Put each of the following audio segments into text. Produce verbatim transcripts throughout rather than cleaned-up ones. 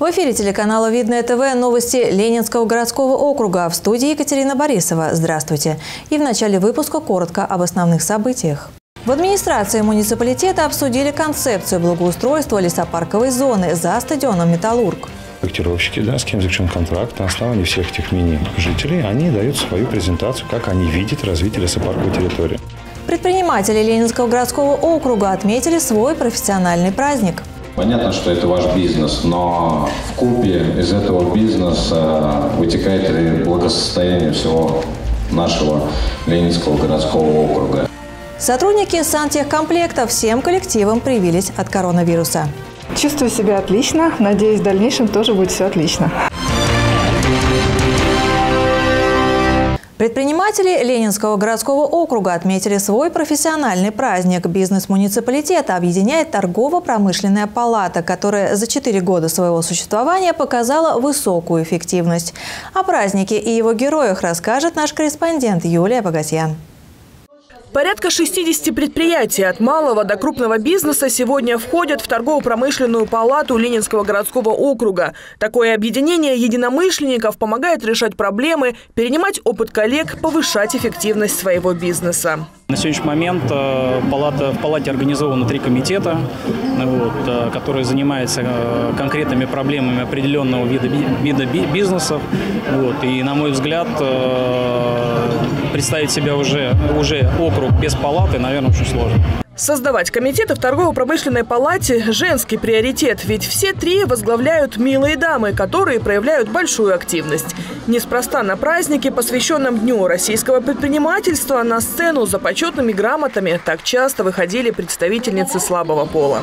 В эфире телеканала «Видное ТВ» новости Ленинского городского округа. В студии Екатерина Борисова. Здравствуйте. И в начале выпуска коротко об основных событиях. В администрации муниципалитета обсудили концепцию благоустройства лесопарковой зоны за стадионом «Металлург». Проектировщики, да, с кем заключен контракт, на основании всех этих мини-жителей, они дают свою презентацию, как они видят развитие лесопарковой территории. Предприниматели Ленинского городского округа отметили свой профессиональный праздник. Понятно, что это ваш бизнес, но вкупе из этого бизнеса вытекает и благосостояние всего нашего Ленинского городского округа. Сотрудники сантехкомплекта всем коллективам привились от коронавируса. Чувствую себя отлично. Надеюсь, в дальнейшем тоже будет все отлично. Предприниматели Ленинского городского округа отметили свой профессиональный праздник. Бизнес муниципалитета объединяет торгово-промышленная палата, которая за четыре года своего существования показала высокую эффективность. О празднике и его героях расскажет наш корреспондент Юлия Погосян. Порядка шестидесяти предприятий от малого до крупного бизнеса сегодня входят в торгово-промышленную палату Ленинского городского округа. Такое объединение единомышленников помогает решать проблемы, перенимать опыт коллег, повышать эффективность своего бизнеса. На сегодняшний момент палата, в палате организовано три комитета, вот, которые занимаются конкретными проблемами определенного вида, вида бизнеса. Вот, и, на мой взгляд, представить себя уже, уже округ без палаты, наверное, очень сложно. Создавать комитеты в торгово-промышленной палате – женский приоритет, ведь все три возглавляют милые дамы, которые проявляют большую активность. Неспроста на празднике, посвященном Дню российского предпринимательства, на сцену за почетными грамотами так часто выходили представительницы слабого пола.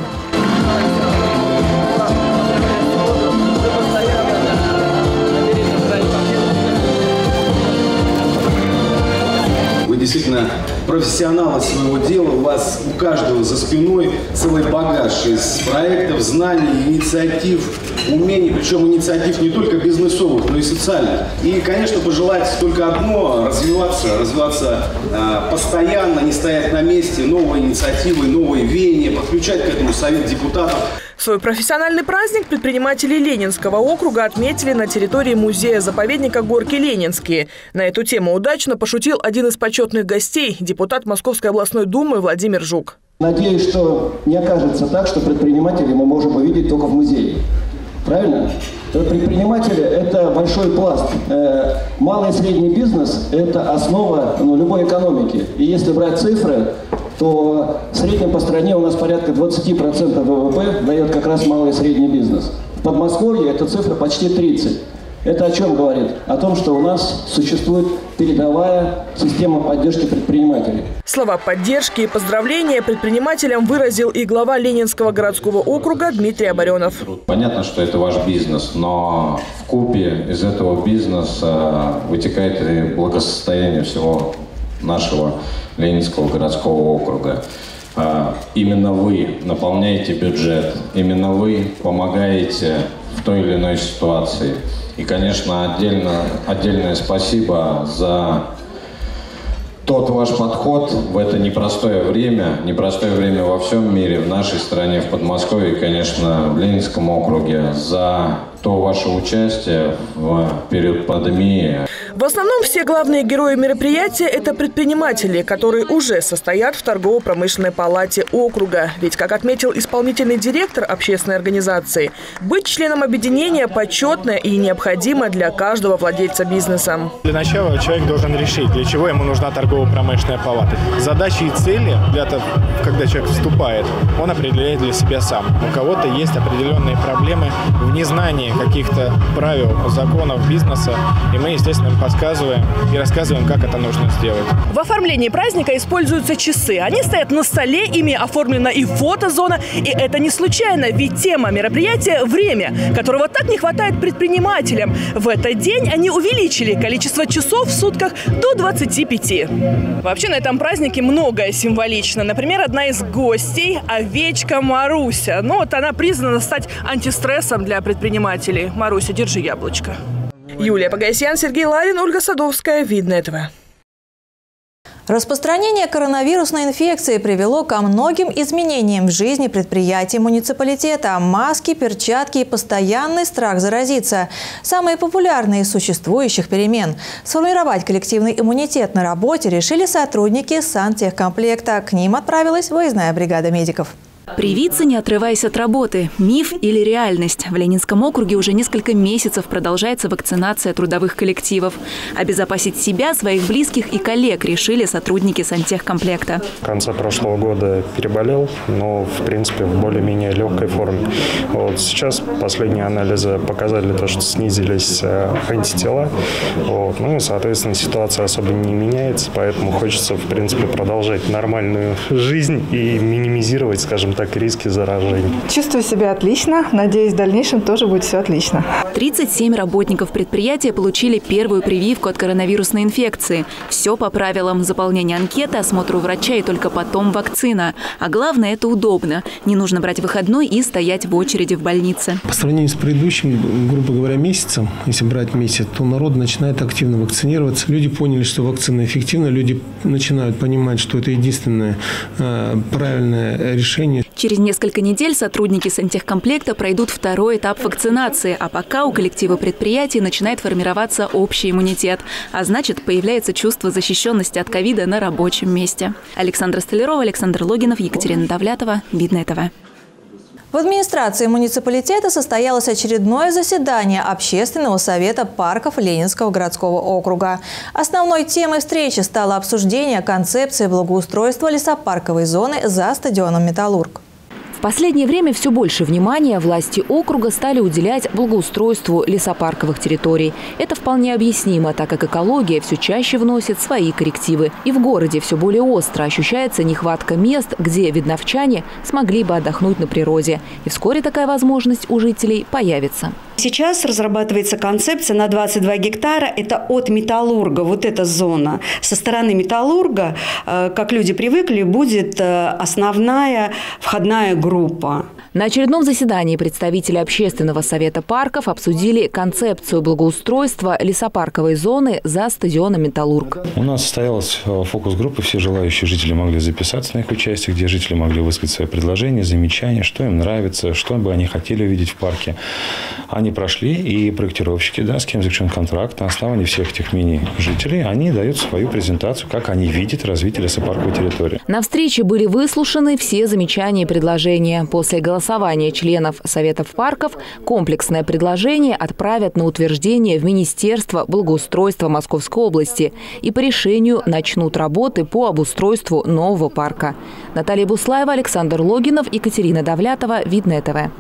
Действительно, профессионалы своего дела, у вас у каждого за спиной целый багаж из проектов, знаний, инициатив, умений, причем инициатив не только бизнесовых, но и социальных. И, конечно, пожелать только одно – развиваться, развиваться э, постоянно, не стоять на месте, новые инициативы, новые веяния, подключать к этому совет депутатов. Свой профессиональный праздник предприниматели Ленинского округа отметили на территории музея-заповедника «Горки Ленинские». На эту тему удачно пошутил один из почетных гостей – депутат Московской областной думы Владимир Жук. Надеюсь, что не окажется так, что предпринимателей мы можем увидеть только в музее. Правильно? Предприниматели – это большой пласт. Малый и средний бизнес – это основа ну, любой экономики. И если брать цифры, то в среднем по стране у нас порядка двадцати процентов ВВП дает как раз малый и средний бизнес. В Подмосковье эта цифра почти тридцать процентов. Это о чем говорит? О том, что у нас существует передовая система поддержки предпринимателей. Слова поддержки и поздравления предпринимателям выразил и глава Ленинского городского округа Дмитрий Оборенов. Понятно, что это ваш бизнес, но вкупе из этого бизнеса вытекает и благосостояние всего нашего Ленинского городского округа. Именно вы наполняете бюджет, именно вы помогаете в той или иной ситуации. И, конечно, отдельно, отдельное спасибо за тот ваш подход в это непростое время, непростое время во всем мире, в нашей стране, в Подмосковье, конечно, в Ленинском округе, за то ваше участие в период пандемии. В основном все главные герои мероприятия – это предприниматели, которые уже состоят в торгово-промышленной палате округа. Ведь, как отметил исполнительный директор общественной организации, быть членом объединения почетно и необходимо для каждого владельца бизнеса. Для начала человек должен решить, для чего ему нужна торгово-промышленная палата. Задачи и цели, для того, когда человек вступает, он определяет для себя сам. У кого-то есть определенные проблемы в незнании каких-то правил, законов бизнеса, и мы, естественно, подсказываем и рассказываем, как это нужно сделать. В оформлении праздника используются часы. Они стоят на столе, ими оформлена и фотозона. И это не случайно, ведь тема мероприятия – время, которого так не хватает предпринимателям. В этот день они увеличили количество часов в сутках до двадцати пяти. Вообще на этом празднике многое символично. Например, одна из гостей – овечка Маруся. Ну вот она признана стать антистрессом для предпринимателей. Маруся, держи яблочко. Юлия Погосян, Сергей Ларин, Ольга Садовская. Видное ТВ. Распространение коронавирусной инфекции привело ко многим изменениям в жизни предприятий муниципалитета. Маски, перчатки и постоянный страх заразиться – самые популярные из существующих перемен. Сформировать коллективный иммунитет на работе решили сотрудники сантехкомплекта. К ним отправилась выездная бригада медиков. Привиться, не отрываясь от работы. Миф или реальность? В Ленинском округе уже несколько месяцев продолжается вакцинация трудовых коллективов. Обезопасить себя, своих близких и коллег решили сотрудники сантехкомплекта. В конце прошлого года переболел, но в принципе в более-менее легкой форме. Вот сейчас последние анализы показали то, что снизились антитела. Вот. Ну и, соответственно, ситуация особо не меняется, поэтому хочется, в принципе, продолжать нормальную жизнь и минимизировать, скажем так, так риски заражения. Чувствую себя отлично. Надеюсь, в дальнейшем тоже будет все отлично. тридцать семь работников предприятия получили первую прививку от коронавирусной инфекции. Все по правилам: заполнение анкеты, осмотр у врача и только потом вакцина. А главное, это удобно. Не нужно брать выходной и стоять в очереди в больнице. По сравнению с предыдущим, грубо говоря, месяцем, если брать месяц, то народ начинает активно вакцинироваться. Люди поняли, что вакцина эффективна. Люди начинают понимать, что это единственное э, правильное решение. Через несколько недель сотрудники сантехкомплекта пройдут второй этап вакцинации, а пока у коллектива предприятий начинает формироваться общий иммунитет. А значит, появляется чувство защищенности от ковида на рабочем месте. Александра Столярова, Александр Логинов, Екатерина Давлятова, Видное ТВ. В администрации муниципалитета состоялось очередное заседание Общественного совета парков Ленинского городского округа. Основной темой встречи стало обсуждение концепции благоустройства лесопарковой зоны за стадионом «Металлург». В последнее время все больше внимания власти округа стали уделять благоустройству лесопарковых территорий. Это вполне объяснимо, так как экология все чаще вносит свои коррективы. И в городе все более остро ощущается нехватка мест, где видновчане смогли бы отдохнуть на природе. И вскоре такая возможность у жителей появится. Сейчас разрабатывается концепция на двадцать два гектара. Это от Металлурга, вот эта зона. Со стороны Металлурга, как люди привыкли, будет основная входная группа. На очередном заседании представители Общественного совета парков обсудили концепцию благоустройства лесопарковой зоны за стадионом «Металлург». У нас состоялась фокус-группа, все желающие жители могли записаться на их участие, где жители могли высказать свои предложения, замечания, что им нравится, что бы они хотели увидеть в парке. Они прошли, и проектировщики, да, с кем заключен контракт, на основании всех этих мнений жителей, они дают свою презентацию, как они видят развитие лесопарковой территории. На встрече были выслушаны все замечания и предложения. После голосования Голосование членов Советов парков комплексное предложение отправят на утверждение в Министерство благоустройства Московской области и по решению начнут работы по обустройству нового парка. Наталья Буслаева, Александр Логинов, Екатерина Давлятова, Видное ТВ.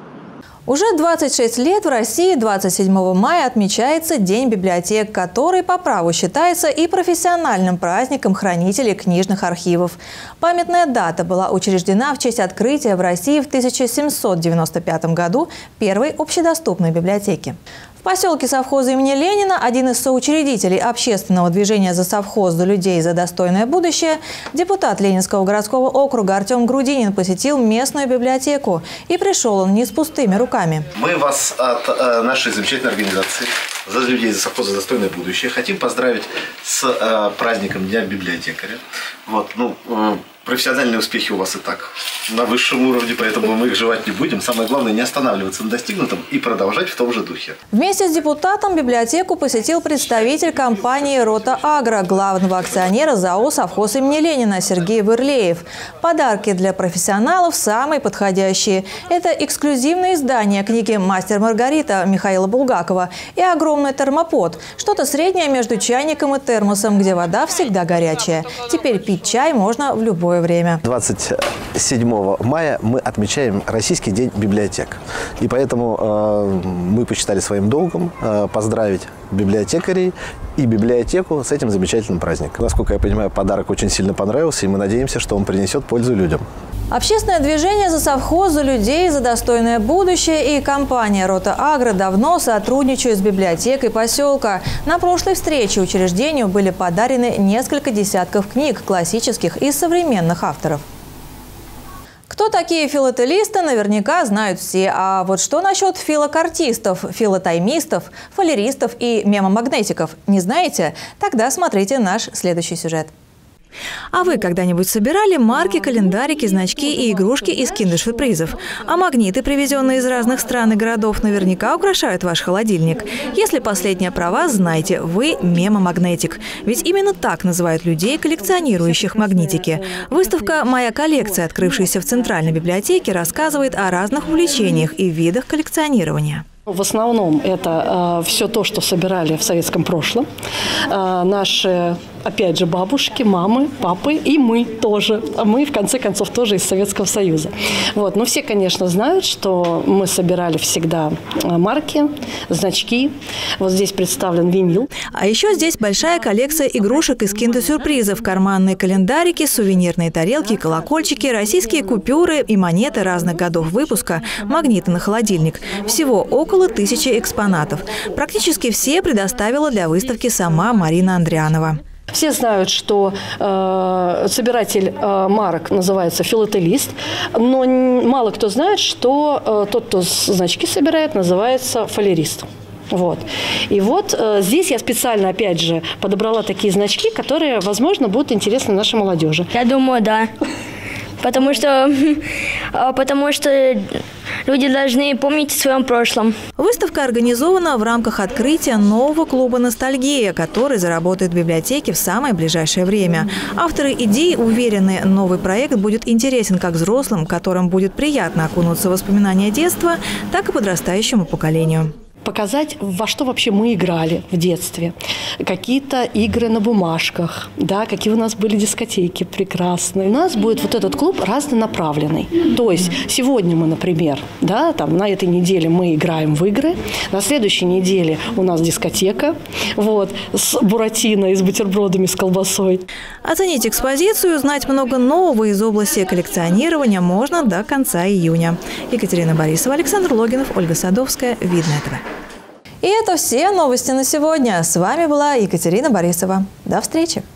Уже двадцать шесть лет в России двадцать седьмого мая отмечается День библиотек, который по праву считается и профессиональным праздником хранителей книжных архивов. Памятная дата была учреждена в честь открытия в России в тысяча семьсот девяносто пятом году первой общедоступной библиотеки. В поселке совхоза имени Ленина один из соучредителей общественного движения «За совхоз, за людей, за достойное будущее», депутат Ленинского городского округа Артем Грудинин посетил местную библиотеку. И пришел он не с пустыми руками. Мы вас от э, нашей замечательной организации «За людей, за совхоз, за достойное будущее» хотим поздравить с э, праздником Дня библиотекаря. Вот, ну, э, профессиональные успехи у вас и так на высшем уровне, поэтому мы их жевать не будем. Самое главное – не останавливаться на достигнутом и продолжать в том же духе. Вместе с депутатом библиотеку посетил представитель компании «Рота Агро», главного акционера ЗАО «Совхоз имени Ленина» Сергей Вырлеев. Подарки для профессионалов самые подходящие. Это эксклюзивное издание книги «Мастер Маргарита» Михаила Булгакова и огромный термопод. Что-то среднее между чайником и термосом, где вода всегда горячая. Теперь пить чай можно в любое время. двадцать седьмого мая мы отмечаем Российский день библиотек. И поэтому э, мы посчитали своим долгом э, поздравить библиотекарей и библиотеку с этим замечательным праздником. Насколько я понимаю, подарок очень сильно понравился, и мы надеемся, что он принесет пользу людям. Общественное движение «За совхоз, за людей, за достойное будущее» и компания «Рота Агро» давно сотрудничают с библиотекой поселка. На прошлой встрече учреждению были подарены несколько десятков книг классических и современных авторов. Кто такие филателисты, наверняка знают все. А вот что насчет филокартистов, филотаймистов, фалеристов и мемомагнетиков? Не знаете? Тогда смотрите наш следующий сюжет. А вы когда-нибудь собирали марки, календарики, значки и игрушки из киндер-сюрпризов? А магниты, привезенные из разных стран и городов, наверняка украшают ваш холодильник. Если последнее про вас, знайте, вы мемомагнетик. Ведь именно так называют людей, коллекционирующих магнитики. Выставка «Моя коллекция», открывшаяся в Центральной библиотеке, рассказывает о разных увлечениях и видах коллекционирования. В основном это э, все то, что собирали в советском прошлом. Э, наши, опять же, бабушки, мамы, папы и мы тоже. А мы, в конце концов, тоже из Советского Союза. Вот. Но все, конечно, знают, что мы собирали всегда марки, значки. Вот здесь представлен винил. А еще здесь большая коллекция игрушек из киндер-сюрпризов, карманные календарики, сувенирные тарелки, колокольчики, российские купюры и монеты разных годов выпуска, магниты на холодильник. Всего около Около тысячи экспонатов. Практически все предоставила для выставки сама Марина Андрианова. Все знают, что э, собиратель э, марок называется филателист, но мало кто знает, что э, тот, кто значки собирает, называется фалерист. Вот. И вот э, здесь я специально, опять же, подобрала такие значки, которые, возможно, будут интересны нашей молодежи. Я думаю, да. Потому что, потому что люди должны помнить о своем прошлом. Выставка организована в рамках открытия нового клуба «Ностальгия», который заработает в библиотеке в самое ближайшее время. Авторы идей уверены, новый проект будет интересен как взрослым, которым будет приятно окунуться в воспоминания детства, так и подрастающему поколению. Показать, во что вообще мы играли в детстве. Какие-то игры на бумажках, да, какие у нас были дискотеки прекрасные. У нас будет вот этот клуб разнонаправленный. То есть сегодня мы, например, да, там, на этой неделе мы играем в игры, на следующей неделе у нас дискотека, вот, с буратино и с бутербродами с колбасой. Оценить экспозицию, узнать много нового из области коллекционирования можно до конца июня. Екатерина Борисова, Александр Логинов, Ольга Садовская. Видное ТВ. И это все новости на сегодня. С вами была Екатерина Борисова. До встречи!